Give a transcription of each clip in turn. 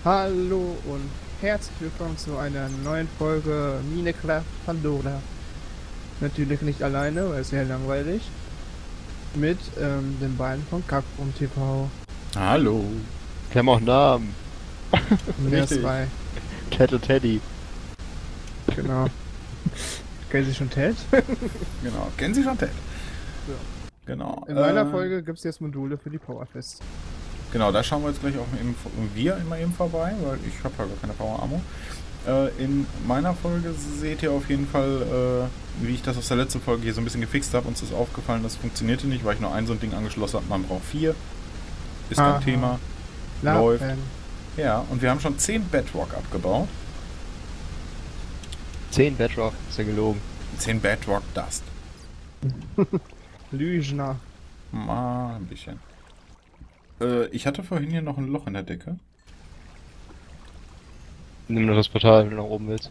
Hallo und herzlich willkommen zu einer neuen Folge Minecraft Pandora. Natürlich nicht alleine, weil es sehr langweilig. Mit den beiden von Kackrum TV. Hallo. Wir haben auch Namen. Wir Richtig. zwei. Ted und Teddy. Genau. Kennen Sie schon Ted? Genau. Kennen Sie schon Ted? Ja. Genau. In meiner Folge gibt es jetzt Module für die Powerfest. Genau, da schauen wir jetzt gleich auch immer eben vorbei, weil ich habe ja gar keine Power Ammo. In meiner Folge seht ihr auf jeden Fall, wie ich das aus der letzten Folge hier so ein bisschen gefixt habe. Uns ist aufgefallen, das funktionierte nicht, weil ich nur ein so ein Ding angeschlossen habe. Man braucht 4. Ist kein Aha. Thema. Läuft. Ja, und wir haben schon 10 Bedrock abgebaut. 10 Bedrock, ist ja gelogen. 10 Bedrock Dust. Lügner. Mal ein bisschen. Ich hatte vorhin hier noch ein Loch in der Decke. Nimm nur das Portal, wenn du nach oben willst.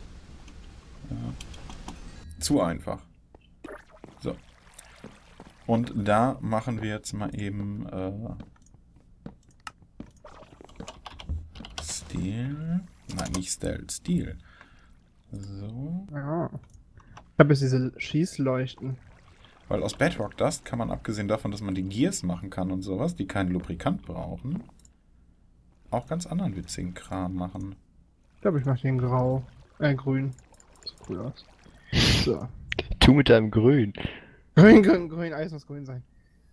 Zu einfach. So. Und da machen wir jetzt mal eben Steel. Nein, nicht Stealth, Steel. So. Ja. Ich habe jetzt diese Schießleuchten. Weil aus Bedrock Dust kann man, abgesehen davon, dass man die Gears machen kann und sowas, die keinen Lubrikant brauchen, auch ganz anderen witzigen Kram machen. Ich glaube, ich mache den grau. Grün. Sieht cool aus. So. Du mit deinem Grün. Grün, alles muss grün sein.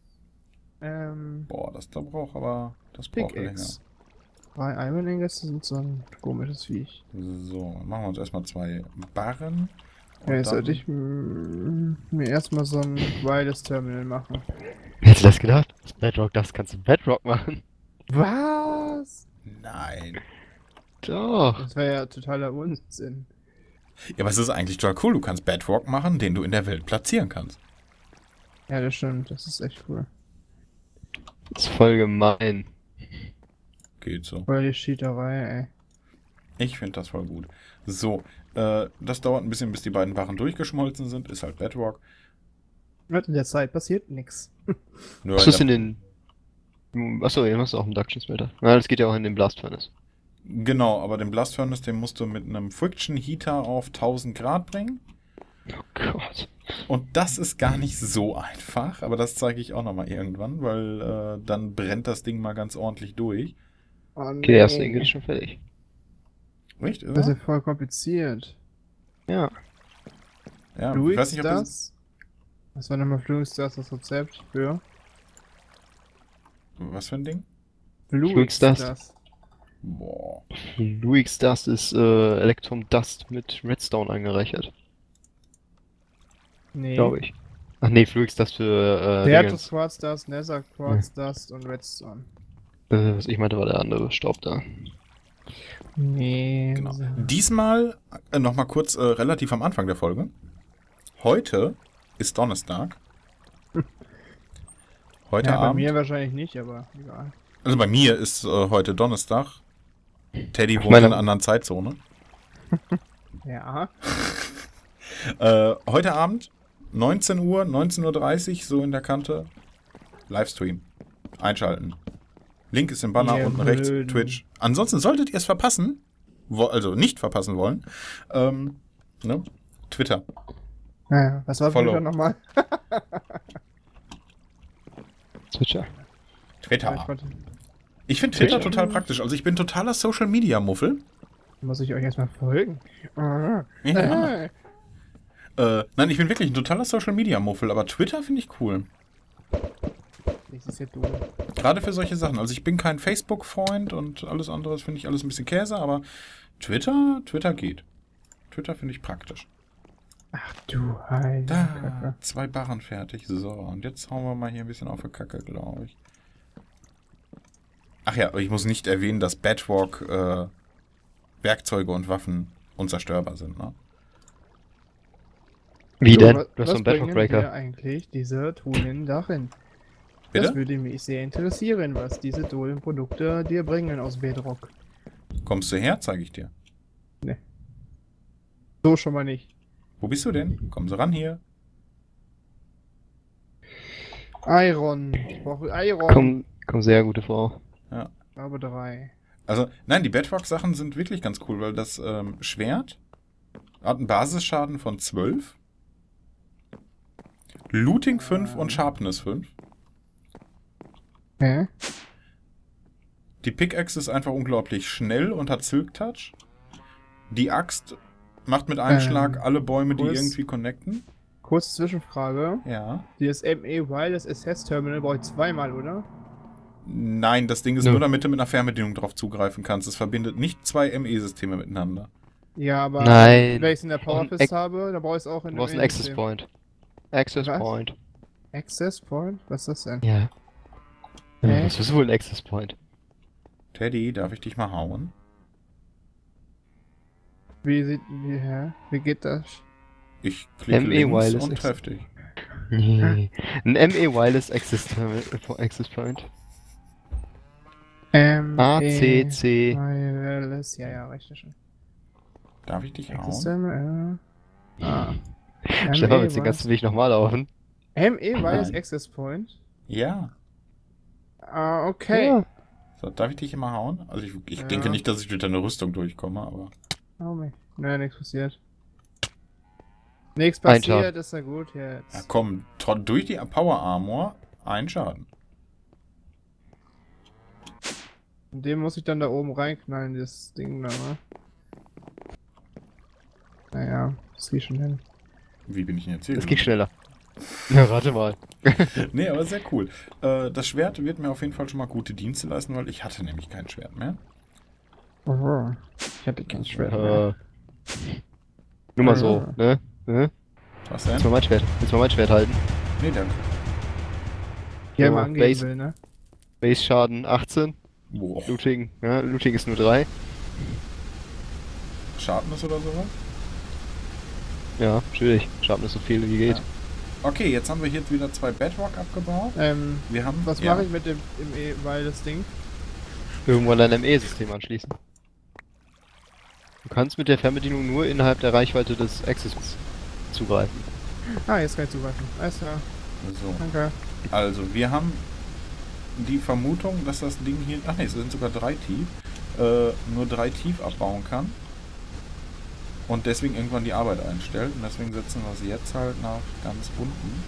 Boah, das da braucht aber... Das braucht länger. Pickaxe. 3 Iron Ingots sind so ein komisches Viech. So, machen wir uns erstmal 2 Barren. Ja, jetzt sollte ich mir erstmal so ein Wireless Terminal machen. Hättest du das gedacht? Das Bedrock, das kannst du Bedrock machen. Was? Nein. Doch. Das wäre ja totaler Unsinn. Ja, aber es ist eigentlich total cool. Du kannst Bedrock machen, den du in der Welt platzieren kannst. Ja, das stimmt. Das ist echt cool. Das ist voll gemein. Geht so. Voll die Cheaterei, ey. Ich finde das voll gut. So, das dauert ein bisschen, bis die beiden Barren durchgeschmolzen sind. Ist halt Bedrock. Und in der Zeit passiert nichts. Nur Was ist in den... Achso, ihr machst auch einen Duction Smelter. Ja, das geht ja auch in den Blast Furnace. Genau, aber den Blast Furnace, den musst du mit einem Friction Heater auf 1000 Grad bringen. Oh Gott. Und das ist gar nicht so einfach, aber das zeige ich auch nochmal irgendwann, weil dann brennt das Ding mal ganz ordentlich durch. Oh, Okay, der erste Ingot ist schon fertig. Nicht? Ist Das er? ist ja voll kompliziert. Ja. Ja, ich Fluix weiß nicht, ob das... das? Was war nochmal Fluix das Rezept für? Was für ein Ding? Fluix das. Boah. Fluix Dust ist Electrum Dust mit Redstone angereichert, Nee. glaube ich. Ach nee, Fluix Dust für Vertus Dingens. Quartz Dust, Nether Quartz Dust und Redstone. Was ich meinte, war der andere Staub da. Nee. Genau. Diesmal nochmal kurz relativ am Anfang der Folge. Heute ist Donnerstag. Heute Ja, bei Abend. mir wahrscheinlich nicht, aber egal. Also bei mir ist heute Donnerstag. Teddy wohnt meine- in einer anderen Zeitzone. Ja. Heute Abend, 19 Uhr, 19:30 Uhr, so in der Kante. Livestream. Einschalten. Link ist im Banner Ihr unten rechts, Blöden. Twitch. Ansonsten solltet ihr es verpassen, also nicht verpassen wollen, ne? Twitter. Naja, was war Follow. Twitter nochmal? Switcher. Twitter. Ich finde Twitter Twitter. total praktisch. Also ich bin totaler Social Media Muffel. Muss ich euch erstmal folgen? Ja. Nein, ich bin wirklich ein totaler Social Media Muffel, aber Twitter finde ich cool. Das ist ja dumm. Gerade für solche Sachen. Also ich bin kein Facebook-Freund und alles andere finde ich alles ein bisschen Käse, aber Twitter geht. Twitter finde ich praktisch. Ach du heilige Da, Kacke. 2 Barren fertig. So, und jetzt hauen wir mal hier ein bisschen auf die Kacke, glaube ich. Ach ja, ich muss nicht erwähnen, dass Bedrock Werkzeuge und Waffen unzerstörbar sind, ne? Wie So, denn? was- Du hast was so einen Bedrock bringen Breaker. dir eigentlich diese Tunen darin? Bitte? Das würde mich sehr interessieren, was diese Dohlen-Produkte dir bringen aus Bedrock. Kommst du her, zeige ich dir. So schon mal nicht. Wo bist du denn? Komm so ran hier. Iron. Ich brauche Iron. Komm sehr gute Frau. Ja. Aber 3. Also, nein, die Bedrock-Sachen sind wirklich ganz cool, weil das Schwert hat einen Basisschaden von 12, Looting 5 und Sharpness 5. Hä? Die Pickaxe ist einfach unglaublich schnell und hat Silk Touch. Die Axt macht mit einem Schlag alle Bäume, die kurz- irgendwie connecten. Kurze Zwischenfrage. Ja. Dieses ME Wireless Access Terminal brauche ich zweimal, oder? Nein, das Ding ist Nö. nur, damit du mit einer Fernbedienung drauf zugreifen kannst. Es verbindet nicht zwei ME-Systeme miteinander. Ja, aber Nein. wenn ich es in der Auch Power ein Fist habe, dann brauche ich es auch in Du brauchst dem einen Access ME-System. Point. Access Was? Point. Access Point? Was ist das denn? Ja. Hä? Was ist wohl ein Access Point? Teddy, darf ich dich mal hauen? Wie geht das? Ich klicke ME links Wireless und Access. treff dich. Nee. Ein ME Wireless Access Access Point. ACC. Wireless, ja, richtig schon. Darf ich dich Access hauen? Terminal, Stefan, willst du den ganzen Weg nochmal laufen? ME Wireless Nein. Access Point? Ja. Okay. Ja. So, darf ich dich immer hauen? Also ich Ja. denke nicht, dass ich durch deine Rüstung durchkomme, aber... Oh, mich. Nein, nichts passiert. Nichts Ein passiert, Schaden. ist ja gut Ja jetzt. komm, durch die Power Armor ein Schaden. Und dem muss ich dann da oben reinknallen, das Ding da, ne? Naja, das geht schon hin. Wie bin ich denn jetzt hier? Das ging schneller. Ja, warte mal. Nee, aber sehr cool. Das Schwert wird mir auf jeden Fall schon mal gute Dienste leisten, weil ich hatte nämlich kein Schwert mehr. Oh, ich hatte kein Schwert mehr. Nur mal so, ne? Was Willst du denn? mal mein Schwert halten? Nee, danke. Hier So, mal angeben Base. will, ne? Base Schaden 18. Boah. Looting, ja, Looting ist nur 3. Sharpness oder sowas? Ja, natürlich. Schaden ist so viel wie geht. Ja. Okay, jetzt haben wir hier wieder 2 Bedrock abgebaut. Wir haben... Was ja. mache ich mit dem ME Wireless Ding? Irgendwann dein ME-System anschließen. Du kannst mit der Fernbedienung nur innerhalb der Reichweite des Access zugreifen. Ah, jetzt kann ich zugreifen. Alles klar, So, danke. also wir haben die Vermutung, dass das Ding hier... Ach nee, es sind sogar 3 tief. Nur 3 tief abbauen kann. Und deswegen irgendwann die Arbeit einstellt. Und deswegen setzen wir sie jetzt halt nach ganz unten.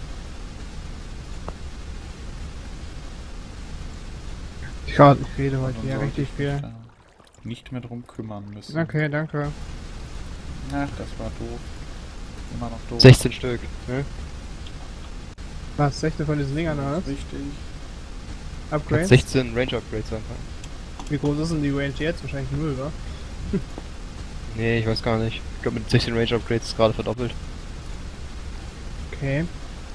Ich rede heute Und hier sollte richtig ich viel. mich da nicht mehr drum kümmern müssen. Okay, danke. Ach, das war doof. Immer noch doof. 16 Stück, ne? Was, 16 von diesen Dingern, oder? was? Richtig. Upgrades? 16 Range Upgrades anfangen. Wie groß ist denn die Range jetzt? Wahrscheinlich 0, wa? Nee, ich weiß gar nicht. Ich glaube mit 16 Range Upgrades ist gerade verdoppelt. Okay.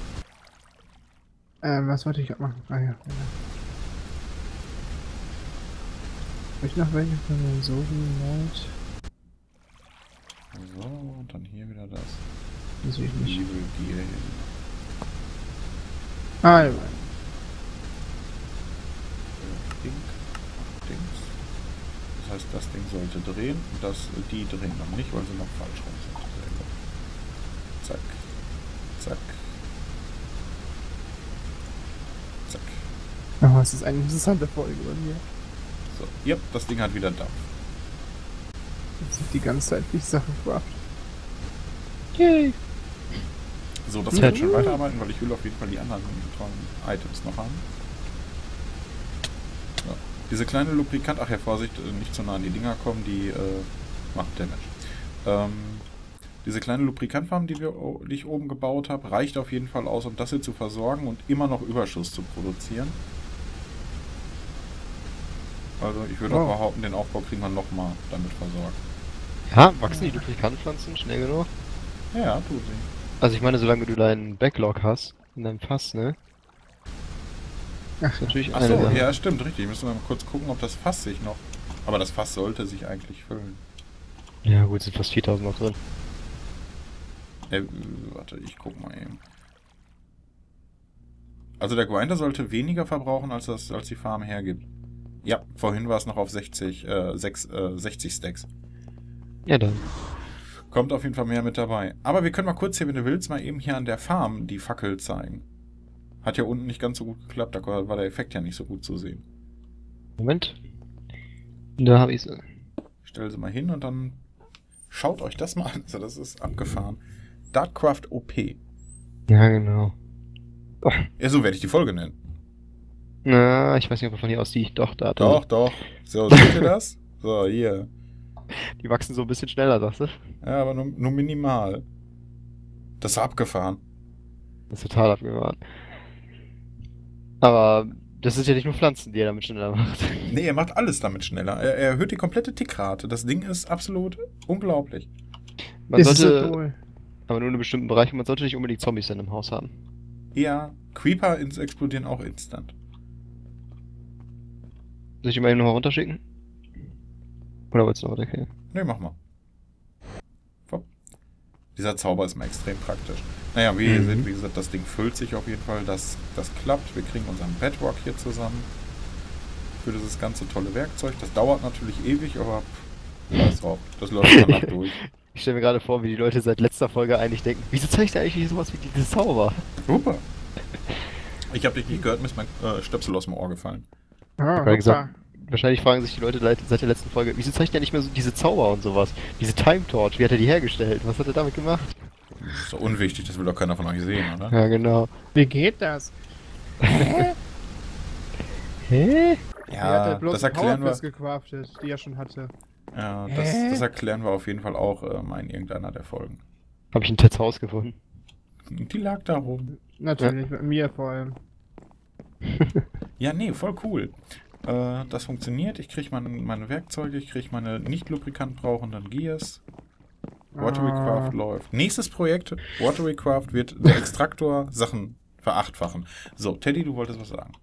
Was wollte ich gerade machen? Ah ja. Hab ich noch welche von den Sogen? So, und dann hier wieder das. Das will ich nicht. Evil Gear hin. Ah, ja. Ding. Ach, Dings. Das heißt, das Ding sollte drehen. Die drehen noch nicht, weil sie noch falsch rum sind. Sehr gut. Zack. Zack. Zack. Oh, es ist eine interessante Folge bei mir. So, ja, das Ding hat wieder Dampf. Das sind die ganze Zeit die Sachen gemacht. Yay! So, das wird schon weiterarbeiten, weil ich will auf jeden Fall die anderen tollen Items noch haben. So. Diese kleine Lubrikant, ach ja, Vorsicht, nicht zu nah an die Dinger kommen, die macht Damage. Diese kleine Lubrikantfarm, die ich oben gebaut habe, reicht auf jeden Fall aus, um das hier zu versorgen und immer noch Überschuss zu produzieren. Also ich würde auch behaupten, den Aufbau kriegen wir nochmal damit versorgt. Ja, wachsen die Lubrikantenpflanzen schnell genug? Ja, tut sie. Also ich meine, solange du deinen Backlog hast, in deinem Fass, ne? Ach, Ist natürlich Achso, eine Sache. ja, stimmt, richtig. Müssen wir mal kurz gucken, ob das Fass sich noch... Aber das Fass sollte sich eigentlich füllen. Ja gut, sind fast 4000 noch drin. Warte, ich guck mal eben. Also der Grinder sollte weniger verbrauchen, als die Farm hergibt. Ja, vorhin war es noch auf 60 Stacks. Ja dann. Kommt auf jeden Fall mehr mit dabei. Aber wir können mal kurz hier, wenn du willst, mal eben hier an der Farm die Fackel zeigen. Hat ja unten nicht ganz so gut geklappt, da war der Effekt ja nicht so gut zu sehen. Moment. Da habe ich sie. Ich stelle sie mal hin und dann schaut euch das mal an. Also das ist abgefahren. Darkcraft OP. Ja, genau. Ja, so werde ich die Folge nennen. Na, ich weiß nicht, ob er von hier aus die. Doch, da. Doch, doch. So, seht ihr das? So, hier. Die wachsen so ein bisschen schneller, sagst du? Ja, aber nur minimal. Das ist abgefahren. Das ist total abgefahren. Aber das sind ja nicht nur Pflanzen, die er damit schneller macht. Nee, er macht alles damit schneller. Er erhöht die komplette Tickrate. Das Ding ist absolut unglaublich. Man Ist sollte, so cool. aber nur in einem bestimmten Bereich, man sollte nicht unbedingt Zombies dann im Haus haben. Ja, Creeper explodieren auch instant. Soll ich ihn mal eben noch runterschicken? Oder wolltest du noch weitergehen? Nee, mach mal. Hopp. Dieser Zauber ist mal extrem praktisch. Naja, wie ihr seht, wie gesagt, das Ding füllt sich auf jeden Fall. Das klappt. Wir kriegen unseren Bedrock hier zusammen. Für dieses ganze tolle Werkzeug. Das dauert natürlich ewig, aber scheiß drauf. Das läuft dann ab durch. Ich stelle mir gerade vor, wie die Leute seit letzter Folge eigentlich denken, wieso zeigt er eigentlich sowas wie diese Zauber? Super. Ich habe dich nicht gehört, mir ist mein Stöpsel aus dem Ohr gefallen. Ah, Weil gesagt, hoppa. wahrscheinlich fragen sich die Leute seit der letzten Folge, wieso zeigt er nicht mehr so diese Zauber und sowas? Diese Time Torch, wie hat er die hergestellt? Was hat er damit gemacht? Das ist doch unwichtig, das will doch keiner von euch sehen, oder? Ja, genau. Wie geht das? Hä? Wie hat er bloß das erklären wir. Powerquest gecraftet, die er schon hatte? Ja, Hä? das erklären wir auf jeden Fall auch mal in irgendeiner der Folgen. Habe ich ein Tets Haus gefunden. Die lag da rum. Natürlich, mit mir vor allem. Ja, nee, voll cool. Das funktioniert. Ich kriege meine Werkzeuge, ich kriege meine nicht lubrikant brauchenden Gears. Waterycraft läuft. Nächstes Projekt, Waterycraft wird der Extraktor Sachen verachtfachen. So, Teddy, du wolltest was sagen.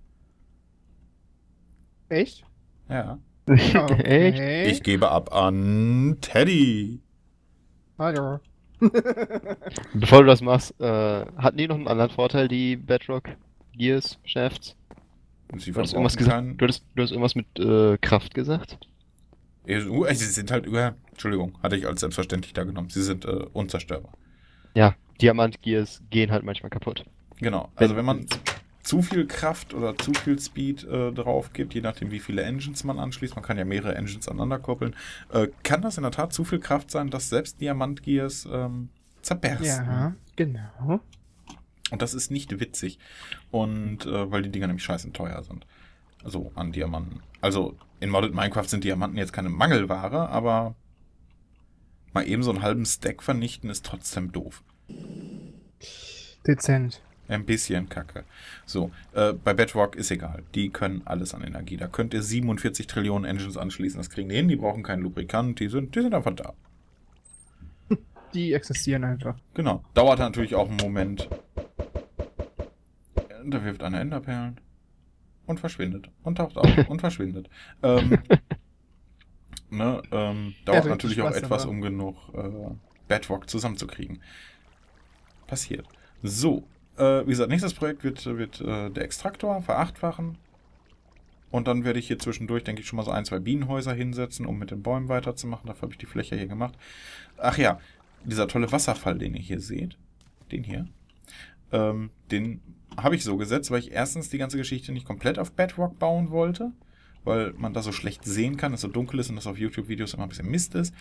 Echt? Ja. Echt? Ich gebe ab an Teddy. Hallo. Bevor du das machst, hatten die noch einen anderen Vorteil, die Bedrock Gears Shafts? Sie Du hast irgendwas gesagt. Du hast irgendwas mit Kraft gesagt? Sie sind halt Entschuldigung, hatte ich als selbstverständlich da genommen. Sie sind unzerstörbar. Ja, Diamant Gears gehen halt manchmal kaputt. Genau, also wenn man zu viel Kraft oder zu viel Speed drauf gibt, je nachdem wie viele Engines man anschließt, man kann ja mehrere Engines aneinander koppeln, kann das in der Tat zu viel Kraft sein, dass selbst Diamant Gears zerbersten. Ja, genau. Und das ist nicht witzig. Und weil die Dinger nämlich scheiße teuer sind. Also an Diamanten. Also in Modded Minecraft sind Diamanten jetzt keine Mangelware, aber mal eben so einen halben Stack vernichten ist trotzdem doof. Dezent. Ein bisschen kacke. So, bei Bedrock ist egal. Die können alles an Energie. Da könnt ihr 47 Trillionen Engines anschließen. Das kriegen die hin. Die brauchen keinen Lubrikant. Die sind einfach da. Die existieren einfach. Genau. Dauert natürlich auch einen Moment. Da wirft einer Enderperlen. Und verschwindet. Und taucht auf. Und verschwindet. Dauert natürlich auch Spaß etwas, dabei. um genug Bedrock zusammenzukriegen. Passiert. So. Wie gesagt, nächstes Projekt wird der Extraktor verachtfachen. Und dann werde ich hier zwischendurch, denke ich, schon mal so 1, 2 Bienenhäuser hinsetzen, um mit den Bäumen weiterzumachen. Dafür habe ich die Fläche hier gemacht. Ach ja, dieser tolle Wasserfall, den ihr hier seht, den hier, den habe ich so gesetzt, weil ich erstens die ganze Geschichte nicht komplett auf Bedrock bauen wollte, weil man da so schlecht sehen kann, es so dunkel ist und das auf YouTube-Videos immer ein bisschen Mist ist.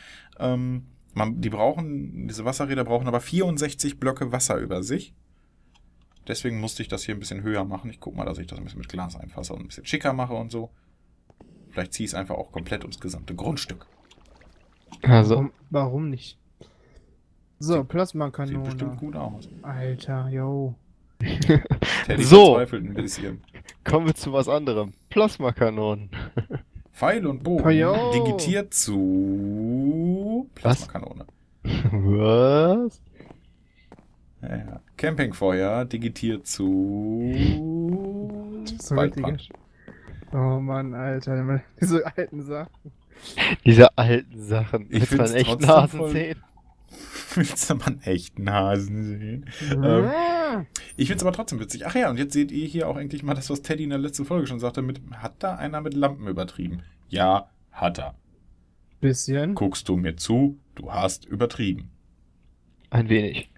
Diese Wasserräder brauchen aber 64 Blöcke Wasser über sich. Deswegen musste ich das hier ein bisschen höher machen. Ich gucke mal, dass ich das ein bisschen mit Glas einfasse und ein bisschen schicker mache und so. Vielleicht ziehe ich es einfach auch komplett ums gesamte Grundstück. Also, Warum nicht? So, Sieht Plasmakanone. bestimmt gut aus. Alter, yo. Teddy So. verzweifelt ein bisschen. kommen wir zu was anderem. Plasmakanonen. Pfeil und Bogen Payo. digitiert zu Plasmakanone. Was? Ja. Campingfeuer digitiert zu So Waldbrand. richtig. Oh Mann, Alter. Diese alten Sachen. Diese alten Sachen. Ich Mit find's seinen echten trotzdem Hasen voll- sehen. Willst du mal einen echten Hasen sehen? Ah. Ich find's aber trotzdem witzig. Ach ja, und jetzt seht ihr hier auch endlich mal das, was Teddy in der letzten Folge schon sagte, hat da einer mit Lampen übertrieben? Ja, hat er. Bisschen. Guckst du mir zu, du hast übertrieben. Ein wenig.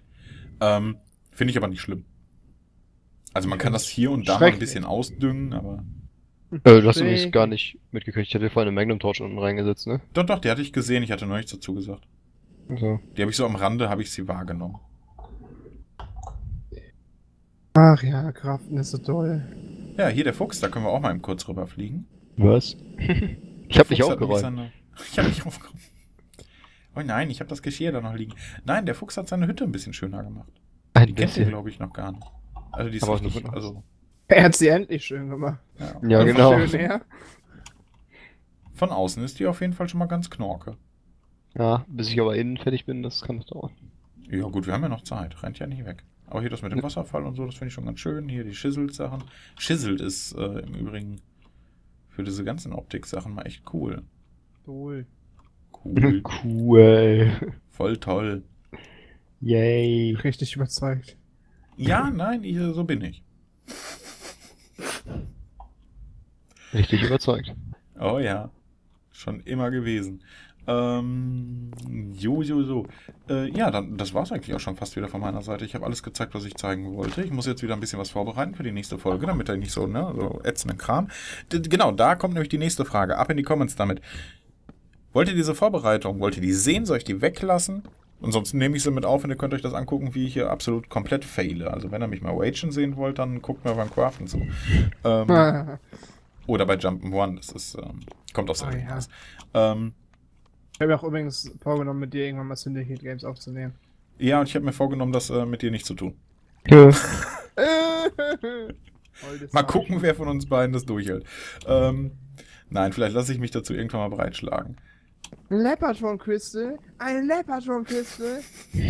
Finde ich aber nicht schlimm. Also man kann das hier und da mal ein bisschen ausdüngen, aber Du hast übrigens Deswegen. gar nicht mitgekriegt. Ich hatte vorhin eine Magnum Torch unten reingesetzt, ne? Doch, die hatte ich gesehen, ich hatte noch nichts dazu gesagt. Also. Die habe ich so am Rande, habe ich sie wahrgenommen. Ach ja, Kraften ist so toll. Ja, hier der Fuchs, da können wir auch mal eben kurz rüberfliegen. Was? Ich Der hab nicht Fuchs hat nämlich aufgeräumt. Ich habe nicht aufgeräumt. Oh nein, ich habe das Geschirr da noch liegen. Nein, der Fuchs hat seine Hütte ein bisschen schöner gemacht. Ein Die kennt ihr, bisschen. glaube ich, noch gar nicht. Also die ist Aber auch richtig, nur- also Er hat sie endlich schön gemacht. Ja, Also genau. Schön, ja. Von außen ist die auf jeden Fall schon mal ganz knorke. Ja, bis ich aber innen fertig bin, das kann noch dauern. Ja gut, wir haben ja noch Zeit, rennt ja nicht weg. Aber hier das mit dem Ja. Wasserfall und so, das finde ich schon ganz schön. Hier die Chiseled-Sachen. Chiseled ist im Übrigen für diese ganzen Optik-Sachen mal echt cool. Cool. Cool. Cool. Voll toll. Yay. Richtig überzeugt. Ja, nein, so bin ich. Richtig überzeugt. Oh ja, schon immer gewesen. So. Ja, dann, das war's eigentlich auch schon fast wieder von meiner Seite. Ich habe alles gezeigt, was ich zeigen wollte. Ich muss jetzt wieder ein bisschen was vorbereiten für die nächste Folge, damit er nicht so, ne, so ätzenden Kram. Genau, da kommt nämlich die nächste Frage. Ab in die Comments damit. Wollt ihr diese Vorbereitung, wollt ihr die sehen? Soll ich die weglassen? Ansonsten nehme ich sie mit auf und ihr könnt euch das angucken, wie ich hier absolut komplett faile. Also wenn ihr mich mal wagen sehen wollt, dann guckt mir beim Craften zu. Oder bei Jump'n'One, das ist, kommt aus Oh der ja. raus. Ich habe mir auch übrigens vorgenommen, mit dir irgendwann mal Syndicate Games aufzunehmen. Ja, und ich habe mir vorgenommen, das mit dir nicht zu tun. Ja. Mal gucken, wer von uns beiden das durchhält. Nein, vielleicht lasse ich mich dazu irgendwann mal breitschlagen. Leopardron Crystal? Ein Leopardron Crystal?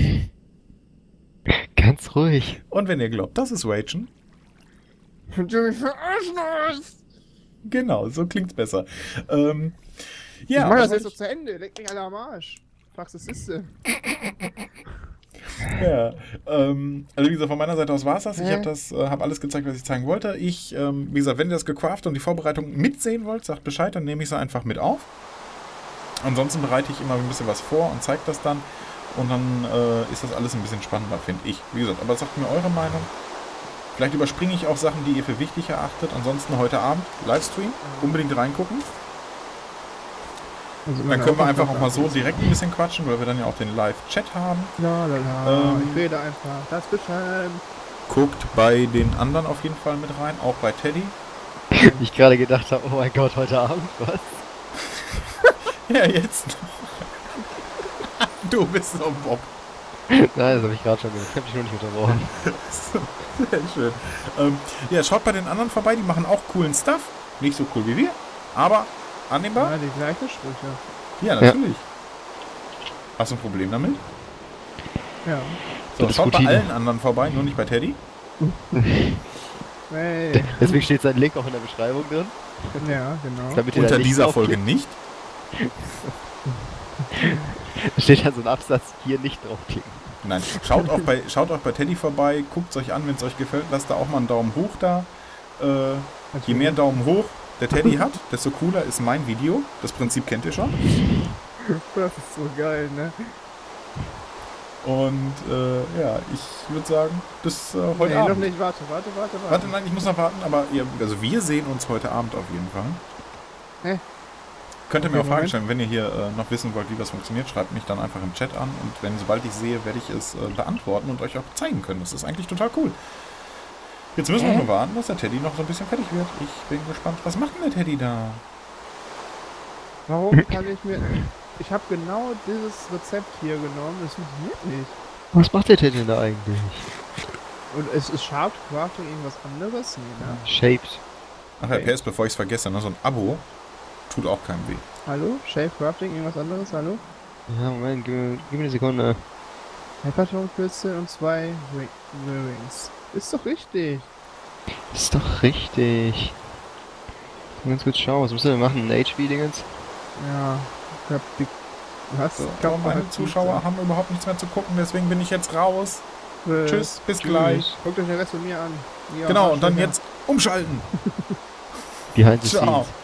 Ganz ruhig. Und wenn ihr glaubt, das ist Wagen, Du mich verarschen willst! genau, so klingt's besser. Ich Ja, mach das was jetzt so soll zu Ende, leck mich alle am Arsch. Fragst, was ist denn? ja, also wie gesagt, von meiner Seite aus war es das. Ich Hä? habe alles gezeigt, was ich zeigen wollte. Ich, wie gesagt, wenn ihr das gecraftet und die Vorbereitung mitsehen wollt, sagt Bescheid, dann nehme ich sie einfach mit auf. Ansonsten bereite ich immer ein bisschen was vor und zeige das dann. Und dann ist das alles ein bisschen spannender, finde ich. Wie gesagt, aber sagt mir eure Meinung. Vielleicht überspringe ich auch Sachen, die ihr für wichtig erachtet. Ansonsten heute Abend Livestream. Unbedingt reingucken. Also Dann können wir einfach auch mal so direkt ein bisschen quatschen, weil wir dann ja auch den Live-Chat haben. Ich rede einfach. Das beschreiben. Guckt bei den anderen auf jeden Fall mit rein, auch bei Teddy. Ich gerade gedacht habe, oh mein Gott, heute Abend, was? Ja, jetzt noch. Du bist so Bock. Nein, das habe ich gerade schon gesagt. Ich habe dich nur nicht unterbrochen. Sehr schön. Ja, schaut bei den anderen vorbei, die machen auch coolen Stuff. Nicht so cool wie wir, aber annehmbar. Ja, die gleiche Sprüche. Ja, natürlich. Hast du ein Problem damit? Ja. So, Das ist schaut bei Routine. allen anderen vorbei, nur nicht bei Teddy. Hey. Deswegen steht sein Link auch in der Beschreibung drin. Ja, genau. Damit ihr Unter da nicht dieser Folge draufklickt. nicht. Da steht dann so ein Absatz, hier nicht draufklicken. Nein, schaut auch bei Teddy vorbei, guckt es euch an, wenn es euch gefällt, lasst da auch mal einen Daumen hoch da. Je mehr Daumen hoch der Teddy hat, desto cooler ist mein Video. Das Prinzip kennt ihr schon. Das ist so geil, ne? Und ja, ich würde sagen, bis heute Nee, noch Abend. nicht. Warte. Warte, nein, ich muss noch warten, aber also wir sehen uns heute Abend auf jeden Fall. Hä? Könnt ihr mir Okay, auch Fragen Moment. stellen, wenn ihr hier noch wissen wollt, wie das funktioniert, schreibt mich dann einfach im Chat an und sobald ich sehe, werde ich es beantworten und euch auch zeigen können. Das ist eigentlich total cool. Jetzt müssen wir nur warten, dass der Teddy noch so ein bisschen fertig wird. Ich bin gespannt. Was macht denn der Teddy da? Warum kann ich mir... Ich habe genau dieses Rezept hier genommen. Das funktioniert nicht. Was macht der denn da eigentlich? Und es ist Sharp Crafting irgendwas anderes? Nee, ne? Shaped. Ach ja, Okay. PS, bevor ich es vergesse, ne? So ein Abo tut auch keinem weh. Hallo? Shape Crafting, irgendwas anderes? Hallo? Ja, Moment, gib mir eine Sekunde. Hyperton Crystal und 2 Rings. Ist doch richtig. Ist doch richtig. Ganz kurz schauen, was müssen wir denn machen? Ein HV-Dingens? Ja. Ich hab die... Was? So, Kann man meine halt Zuschauer nicht haben überhaupt nichts mehr zu gucken, deswegen bin ich jetzt raus. sagen. Tschüss, bis Tschüss. gleich. Guckt euch den Rest von mir an. Ihr Genau, und dann Arschlöcher. jetzt umschalten. Behind the Ciao. scenes.